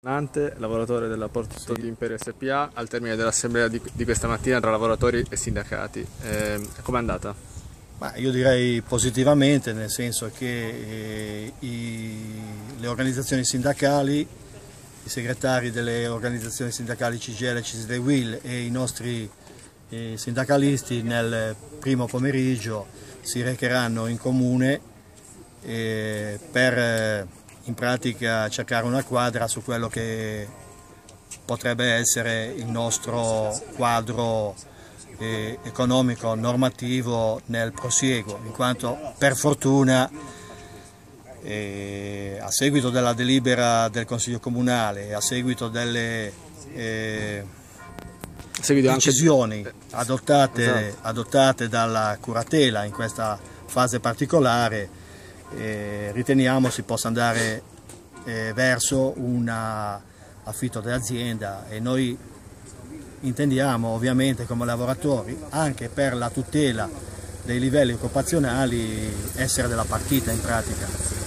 Nante, lavoratore della Porto di Imperio SpA, al termine dell'assemblea di questa mattina tra lavoratori e sindacati. Com'è andata? Ma io direi positivamente, nel senso che le organizzazioni sindacali, i segretari delle organizzazioni sindacali CGIL, CISL e UIL e i nostri sindacalisti nel primo pomeriggio si recheranno in comune per in pratica cercare una quadra su quello che potrebbe essere il nostro quadro economico normativo nel prosieguo, in quanto per fortuna a seguito della delibera del Consiglio Comunale e a seguito delle decisioni adottate dalla curatela in questa fase particolare, riteniamo si possa andare verso un affitto dell'azienda, e noi intendiamo ovviamente come lavoratori, anche per la tutela dei livelli occupazionali, essere della partita in pratica.